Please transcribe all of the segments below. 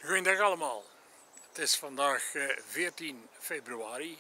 Goedendag allemaal. Het is vandaag 14 februari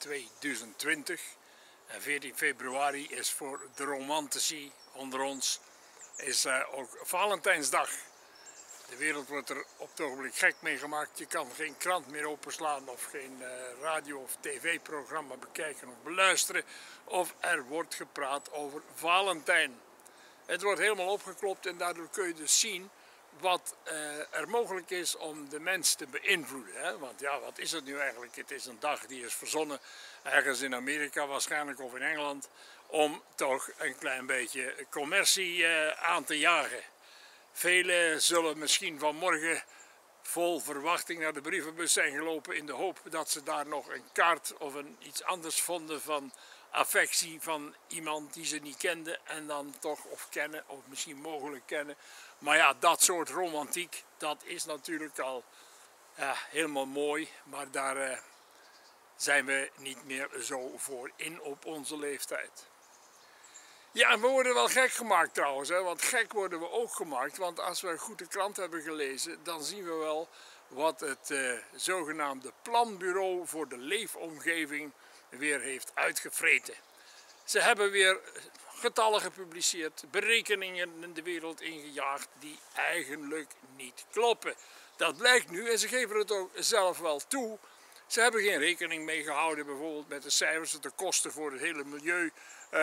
2020 en 14 februari is voor de romantici onder ons ook Valentijnsdag. De wereld wordt er op het ogenblik gek mee gemaakt. Je kan geen krant meer openslaan of geen radio- of tv-programma bekijken of beluisteren. Of er wordt gepraat over Valentijn. Het wordt helemaal opgeklopt en daardoor kun je dus zien wat er mogelijk is om de mens te beïnvloeden. Hè? Want ja, wat is het nu eigenlijk? Het is een dag die is verzonnen ergens in Amerika waarschijnlijk of in Engeland om toch een klein beetje commercie aan te jagen. Velen zullen misschien vanmorgen vol verwachting naar de brievenbus zijn gelopen in de hoop dat ze daar nog een kaart of iets anders vonden van affectie van iemand die ze niet kenden en dan toch of kennen of misschien mogelijk kennen. Maar ja, dat soort romantiek, dat is natuurlijk al helemaal mooi, maar daar zijn we niet meer zo voor in op onze leeftijd. Ja, en we worden wel gek gemaakt trouwens, hè? Want gek worden we ook gemaakt, want als we goed de krant hebben gelezen, dan zien we wel wat het zogenaamde Planbureau voor de Leefomgeving weer heeft uitgevreten. Ze hebben weer getallen gepubliceerd, berekeningen in de wereld ingejaagd die eigenlijk niet kloppen. Dat blijkt nu en ze geven het ook zelf wel toe. Ze hebben geen rekening mee gehouden bijvoorbeeld met de cijfers, de kosten voor het hele milieu.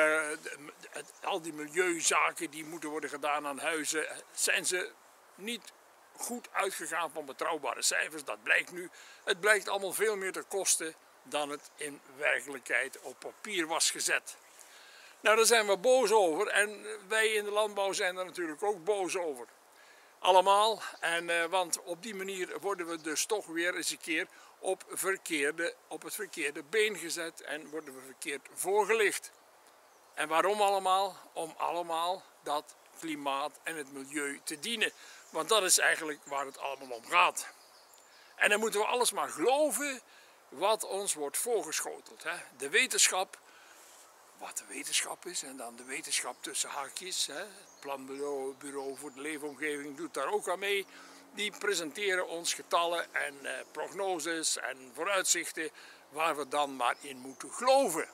Al die milieuzaken die moeten worden gedaan aan huizen, zijn ze niet goed uitgegaan van betrouwbare cijfers. Dat blijkt nu. Het blijkt allemaal veel meer te kosten dan het in werkelijkheid op papier was gezet. Nou, daar zijn we boos over en wij in de landbouw zijn er natuurlijk ook boos over. Allemaal, want op die manier worden we dus toch weer eens een keer op het verkeerde been gezet en worden we verkeerd voorgelicht. En waarom allemaal? Om allemaal dat klimaat en het milieu te dienen. Want dat is eigenlijk waar het allemaal om gaat. En dan moeten we alles maar geloven wat ons wordt voorgeschoteld. Hè? De wetenschap, wat de wetenschap is en dan de wetenschap tussen haakjes. Hè? Het Planbureau voor de Leefomgeving doet daar ook aan mee. Die presenteren ons getallen en prognoses en vooruitzichten waar we dan maar in moeten geloven.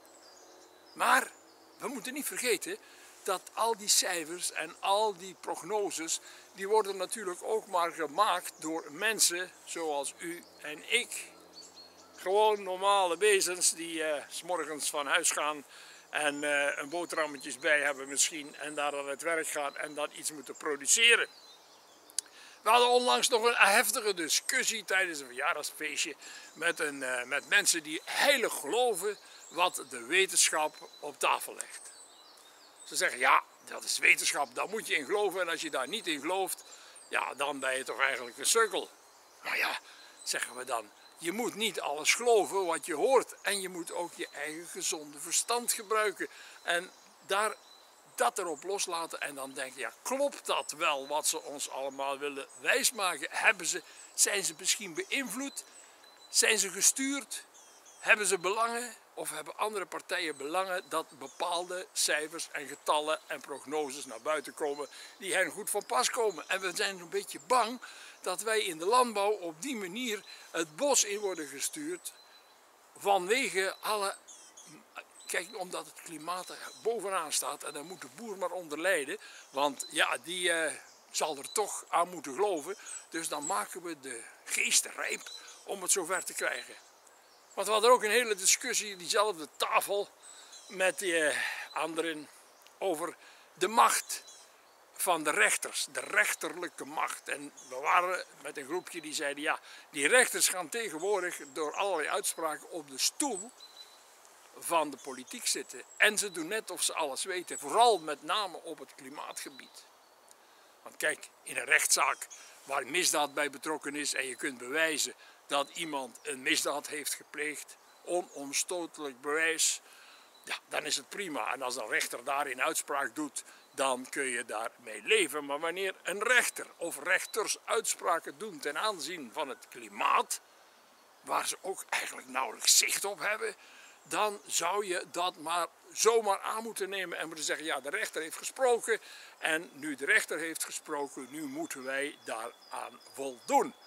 Maar we moeten niet vergeten dat al die cijfers en al die prognoses, die worden natuurlijk ook maar gemaakt door mensen zoals u en ik. Gewoon normale wezens die 's morgens van huis gaan en een boterhammetjes bij hebben misschien en daar aan het werk gaan en dan iets moeten produceren. We hadden onlangs nog een heftige discussie tijdens een verjaardagsfeestje met mensen die heilig geloven wat de wetenschap op tafel legt. Ze zeggen, ja, dat is wetenschap, daar moet je in geloven en als je daar niet in gelooft, ja, dan ben je toch eigenlijk een sukkel. Maar ja, zeggen we dan, je moet niet alles geloven wat je hoort en je moet ook je eigen gezonde verstand gebruiken en dat erop loslaten en dan denken, ja, klopt dat wel wat ze ons allemaal willen wijsmaken? Zijn ze misschien beïnvloed? Zijn ze gestuurd? Hebben ze belangen of hebben andere partijen belangen dat bepaalde cijfers en getallen en prognoses naar buiten komen die hen goed van pas komen? En we zijn een beetje bang dat wij in de landbouw op die manier het bos in worden gestuurd vanwege alle... Kijk, omdat het klimaat er bovenaan staat en daar moet de boer maar onder lijden, want ja, die zal er toch aan moeten geloven. Dus dan maken we de geest rijp om het zover te krijgen. Want we hadden ook een hele discussie, diezelfde tafel, met die anderen over de macht van de rechters, de rechterlijke macht. En we waren met een groepje die zeiden, ja, die rechters gaan tegenwoordig door allerlei uitspraken op de stoel van de politiek zitten. En ze doen net of ze alles weten, vooral met name op het klimaatgebied. Want kijk, in een rechtszaak waar misdaad bij betrokken is en je kunt bewijzen dat iemand een misdaad heeft gepleegd, onomstotelijk bewijs, ja, dan is het prima. En als een rechter daarin uitspraak doet, dan kun je daarmee leven. Maar wanneer een rechter of rechters uitspraken doen ten aanzien van het klimaat, waar ze ook eigenlijk nauwelijks zicht op hebben, dan zou je dat maar zomaar aan moeten nemen en moeten zeggen, ja, de rechter heeft gesproken en nu de rechter heeft gesproken, nu moeten wij daaraan voldoen.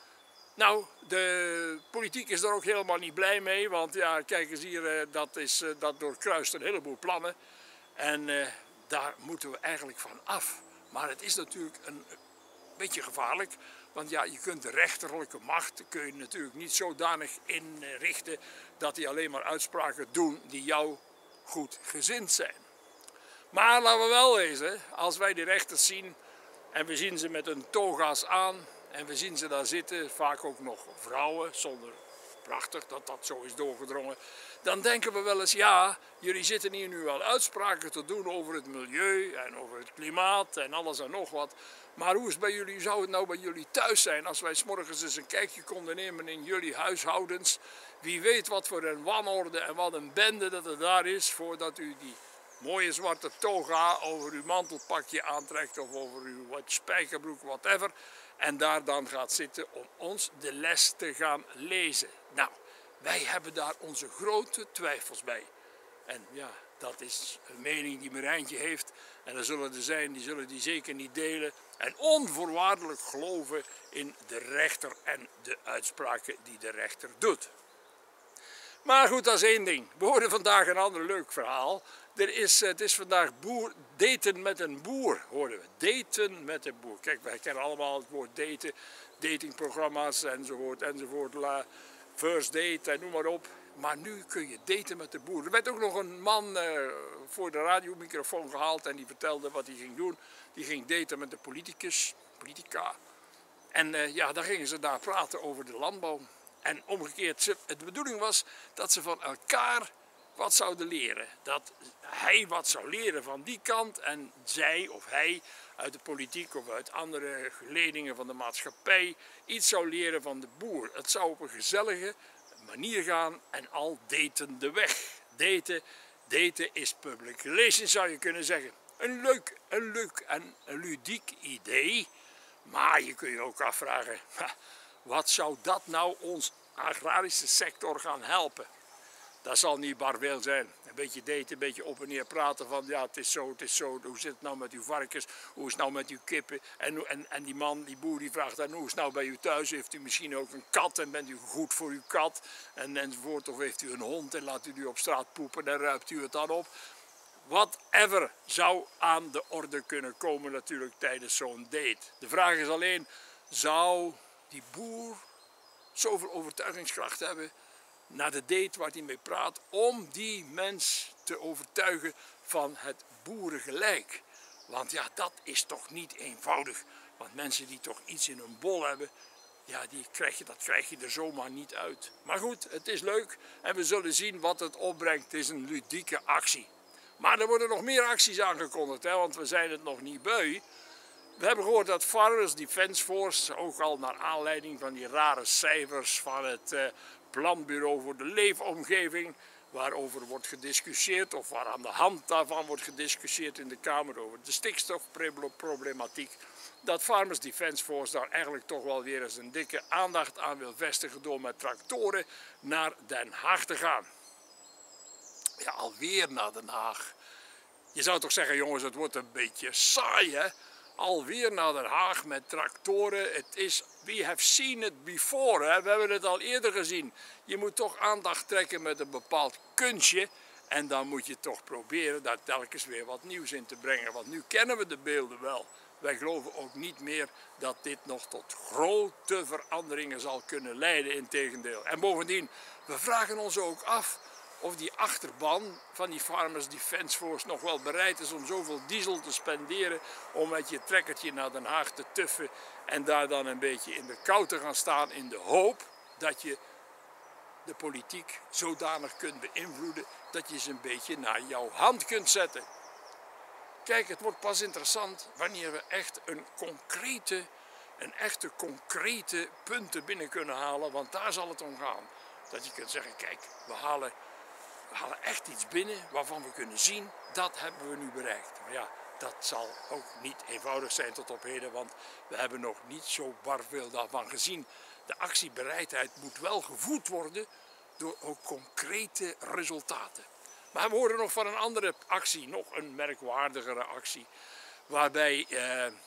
Nou, de politiek is daar ook helemaal niet blij mee, want ja, kijk eens hier, dat doorkruist een heleboel plannen. En daar moeten we eigenlijk van af. Maar het is natuurlijk een beetje gevaarlijk, want ja, je kunt de rechterlijke macht kun je natuurlijk niet zodanig inrichten dat die alleen maar uitspraken doen die jou goed gezind zijn. Maar laten we wel wezen, als wij die rechters zien en we zien ze met hun toga's aan en we zien ze daar zitten, vaak ook nog vrouwen, zonder prachtig dat dat zo is doorgedrongen, dan denken we wel eens, ja, jullie zitten hier nu wel uitspraken te doen over het milieu en over het klimaat en alles en nog wat. Maar hoe is het bij jullie, zou het nou bij jullie thuis zijn als wij 's morgens eens een kijkje konden nemen in jullie huishoudens? Wie weet wat voor een wanorde en wat een bende dat er daar is voordat u die mooie zwarte toga over uw mantelpakje aantrekt of over uw spijkerbroek, whatever. En daar dan gaat zitten om ons de les te gaan lezen. Nou, wij hebben daar onze grote twijfels bij. En ja, dat is een mening die Marijntje heeft. En er zullen er zijn, die zullen die zeker niet delen. En onvoorwaardelijk geloven in de rechter en de uitspraken die de rechter doet. Maar goed, dat is één ding. We hoorden vandaag een ander leuk verhaal. Het is vandaag daten met een boer, hoorden we. Daten met een boer. Kijk, wij kennen allemaal het woord daten, datingprogramma's enzovoort, enzovoort. First date en noem maar op. Maar nu kun je daten met de boer. Er werd ook nog een man voor de radiomicrofoon gehaald en die vertelde wat hij ging doen. Die ging daten met de politica. En ja, dan gingen ze daar praten over de landbouw. En omgekeerd, de bedoeling was dat ze van elkaar wat zouden leren. Dat hij wat zou leren van die kant en zij of hij uit de politiek of uit andere geledingen van de maatschappij iets zou leren van de boer. Het zou op een gezellige manier gaan en al daten de weg. Daten is public relations, zou je kunnen zeggen. Een leuk en een ludiek idee. Maar je kunt je ook afvragen, wat zou dat nou ons agrarische sector gaan helpen? Dat zal niet bar veel zijn. Een beetje daten, een beetje op en neer praten van ja, het is zo, hoe zit het nou met uw varkens, hoe is het nou met uw kippen? En die man, die boer, die vraagt dan hoe is het nou bij u thuis? Heeft u misschien ook een kat en bent u goed voor uw kat? Enzovoort, of heeft u een hond en laat u die op straat poepen en ruipt u het dan op? Whatever zou aan de orde kunnen komen natuurlijk tijdens zo'n date. De vraag is alleen, zou die boer zoveel overtuigingskracht hebben naar de date waar hij mee praat, om die mens te overtuigen van het boerengelijk? Want ja, dat is toch niet eenvoudig. Want mensen die toch iets in hun bol hebben, ja, dat krijg je er zomaar niet uit. Maar goed, het is leuk en we zullen zien wat het opbrengt. Het is een ludieke actie. Maar er worden nog meer acties aangekondigd, hè, want we zijn het nog niet beu. We hebben gehoord dat Farmers Defence Force, ook al naar aanleiding van die rare cijfers van het Planbureau voor de Leefomgeving, waarover wordt gediscussieerd, of waar aan de hand daarvan wordt gediscussieerd in de Kamer over de stikstofproblematiek, dat Farmers Defence Force daar eigenlijk toch wel weer eens een dikke aandacht aan wil vestigen door met tractoren naar Den Haag te gaan. Ja, alweer naar Den Haag. Je zou toch zeggen, jongens, het wordt een beetje saai, hè? Alweer naar Den Haag met tractoren. Het is, we have seen it before, hè? We hebben het al eerder gezien. Je moet toch aandacht trekken met een bepaald kunstje. En dan moet je toch proberen daar telkens weer wat nieuws in te brengen. Want nu kennen we de beelden wel. Wij geloven ook niet meer dat dit nog tot grote veranderingen zal kunnen leiden, integendeel. En bovendien, we vragen ons ook af of die achterban van die Farmers Defence Force nog wel bereid is om zoveel diesel te spenderen om met je trekkertje naar Den Haag te tuffen en daar dan een beetje in de kou te gaan staan in de hoop dat je de politiek zodanig kunt beïnvloeden dat je ze een beetje naar jouw hand kunt zetten. Kijk, het wordt pas interessant wanneer we echt echte concrete punten binnen kunnen halen, want daar zal het om gaan. Dat je kunt zeggen, kijk, we halen echt iets binnen waarvan we kunnen zien, dat hebben we nu bereikt. Maar ja, dat zal ook niet eenvoudig zijn tot op heden, want we hebben nog niet zo bar veel daarvan gezien. De actiebereidheid moet wel gevoed worden door ook concrete resultaten. Maar we horen nog van een andere actie, nog een merkwaardigere actie, waarbij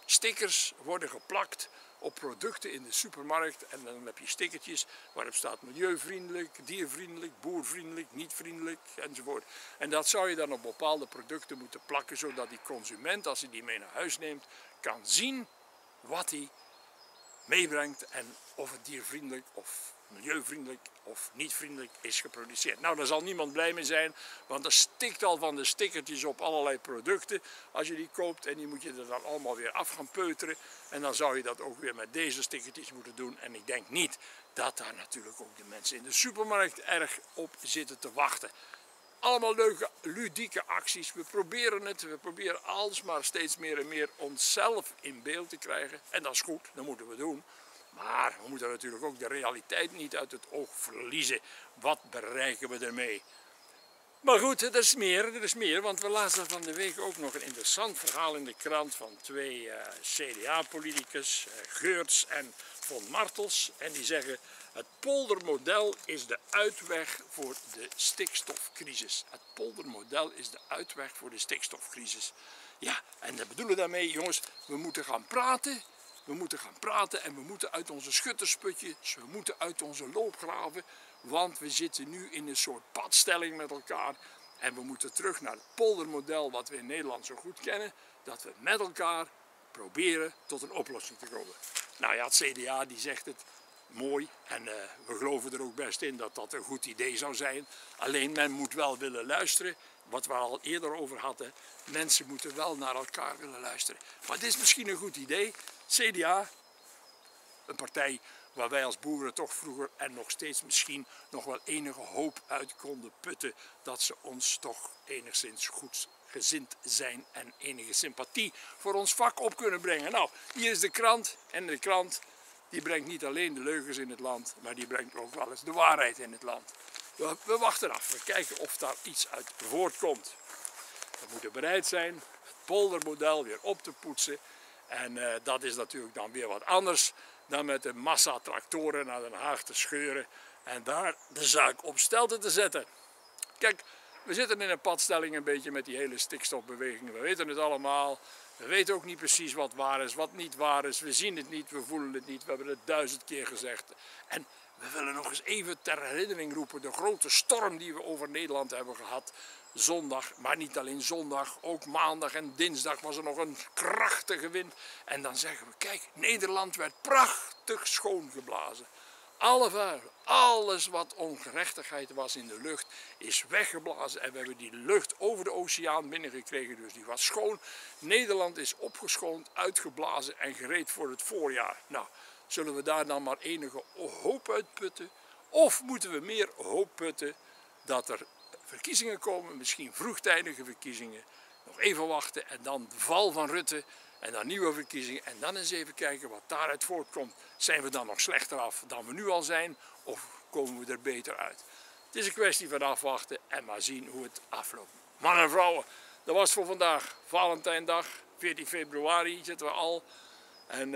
stickers worden geplakt op producten in de supermarkt en dan heb je stickertjes waarop staat milieuvriendelijk, diervriendelijk, boervriendelijk, niet vriendelijk enzovoort. En dat zou je dan op bepaalde producten moeten plakken, zodat die consument, als hij die mee naar huis neemt, kan zien wat hij meebrengt en of het diervriendelijk of milieuvriendelijk of niet vriendelijk is geproduceerd. Nou, daar zal niemand blij mee zijn, want er stikt al van de stickertjes op allerlei producten als je die koopt en die moet je er dan allemaal weer af gaan peuteren en dan zou je dat ook weer met deze stickertjes moeten doen en ik denk niet dat daar natuurlijk ook de mensen in de supermarkt erg op zitten te wachten. Allemaal leuke, ludieke acties. We proberen het. We proberen alsmaar steeds meer en meer onszelf in beeld te krijgen. En dat is goed, dat moeten we doen. Maar we moeten natuurlijk ook de realiteit niet uit het oog verliezen. Wat bereiken we ermee? Maar goed, er is meer, want we lazen van de week ook nog een interessant verhaal in de krant van twee CDA-politicus, Geurts en Von Martels. En die zeggen, het poldermodel is de uitweg voor de stikstofcrisis. Het poldermodel is de uitweg voor de stikstofcrisis. Ja, en dat bedoelen daarmee, jongens, we moeten gaan praten. We moeten gaan praten en we moeten uit onze schuttersputjes, we moeten uit onze loopgraven, want we zitten nu in een soort padstelling met elkaar en we moeten terug naar het poldermodel wat we in Nederland zo goed kennen, dat we met elkaar proberen tot een oplossing te komen. Nou ja, het CDA die zegt het mooi en we geloven er ook best in dat dat een goed idee zou zijn, alleen men moet wel willen luisteren. Wat we al eerder over hadden, mensen moeten wel naar elkaar willen luisteren. Maar dit is misschien een goed idee. CDA, een partij waar wij als boeren toch vroeger en nog steeds misschien nog wel enige hoop uit konden putten dat ze ons toch enigszins goed gezind zijn en enige sympathie voor ons vak op kunnen brengen. Nou, hier is de krant en de krant die brengt niet alleen de leugens in het land, maar die brengt ook wel eens de waarheid in het land. We wachten af, we kijken of daar iets uit voortkomt. We moeten bereid zijn het poldermodel weer op te poetsen. En dat is natuurlijk dan weer wat anders dan met een massa tractoren naar Den Haag te scheuren en daar de zaak op stelte te zetten. Kijk, we zitten in een padstelling een beetje met die hele stikstofbeweging. We weten het allemaal. We weten ook niet precies wat waar is, wat niet waar is. We zien het niet, we voelen het niet. We hebben het 1000 keer gezegd. En we willen nog eens even ter herinnering roepen de grote storm die we over Nederland hebben gehad. Zondag, maar niet alleen zondag, ook maandag en dinsdag was er nog een krachtige wind. En dan zeggen we, kijk, Nederland werd prachtig schoongeblazen. Alle vuil, alles wat ongerechtigheid was in de lucht is weggeblazen en we hebben die lucht over de oceaan binnengekregen, dus die was schoon. Nederland is opgeschoond, uitgeblazen en gereed voor het voorjaar. Nou, zullen we daar dan maar enige hoop uit putten? Of moeten we meer hoop putten dat er verkiezingen komen, misschien vroegtijdige verkiezingen, nog even wachten en dan de val van Rutte en dan nieuwe verkiezingen en dan eens even kijken wat daaruit voortkomt. Zijn we dan nog slechter af dan we nu al zijn of komen we er beter uit? Het is een kwestie van afwachten en maar zien hoe het afloopt. Mannen en vrouwen, dat was het voor vandaag. Valentijndag, 14 februari zitten we al en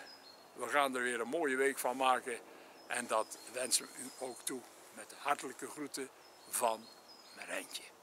we gaan er weer een mooie week van maken en dat wensen we u ook toe met de hartelijke groeten van Marijntje.